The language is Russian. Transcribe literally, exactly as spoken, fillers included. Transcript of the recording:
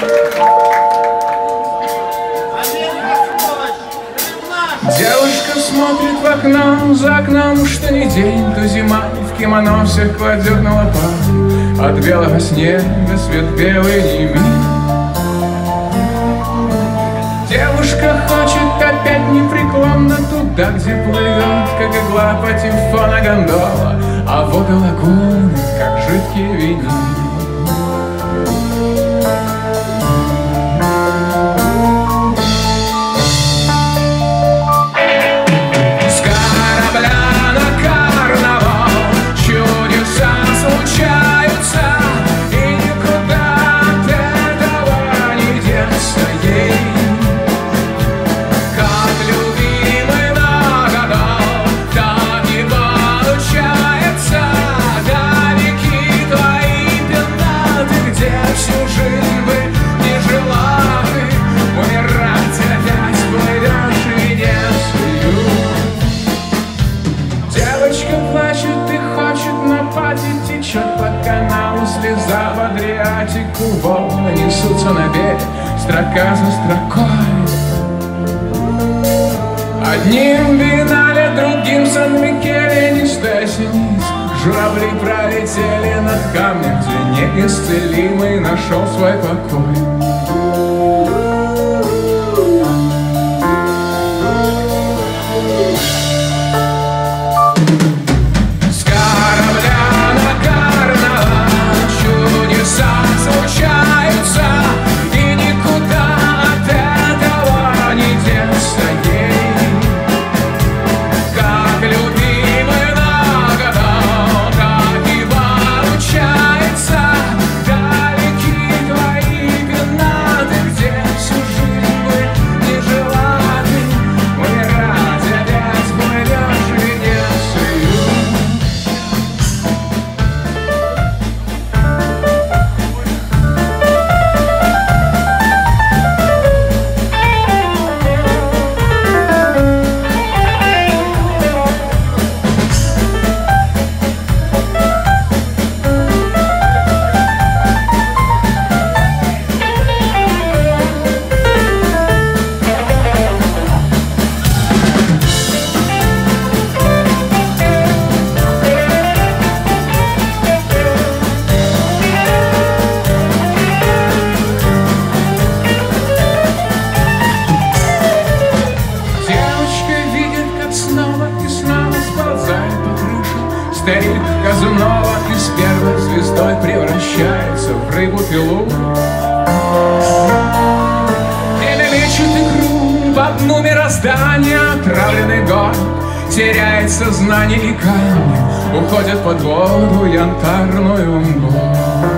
Девушка смотрит в окно, за окном что ни день, то зима, в кимоно всех кладет на лопат. От белого снега свет белый не видит. Девушка хочет опять непреклонно туда, где плывет, как игла патефона гондола, а вода лагуны, как жидкий винил. Слеза в Адриатику, волны несутся на берег, строка за строкой. Одним Биеннале, другим Сан-Микеле, ни здесь, ни низ. Журавли пролетели над камнем, где неисцелимый нашел свой покой. Старик Казанова из первой звездой превращается в рыбу-пилу. Или мечет игру в одну мироздание, отравленный город теряет сознание, и камни уходят под воду янтарную мглу.